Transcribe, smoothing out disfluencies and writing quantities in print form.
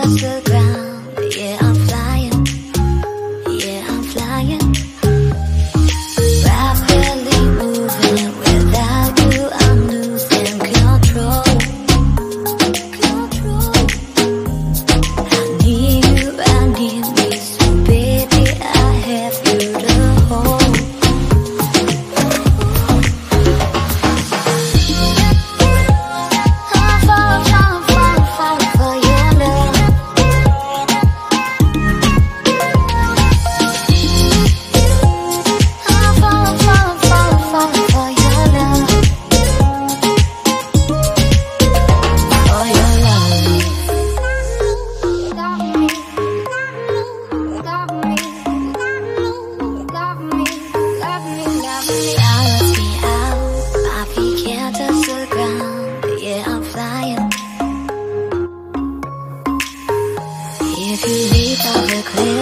touch the ground. Yeah, I'm flying. Yeah, I'm flying. Rapidly moving. Without you, I'm losing control. I need me, so baby, I have you to hold. If you leave, I will clear.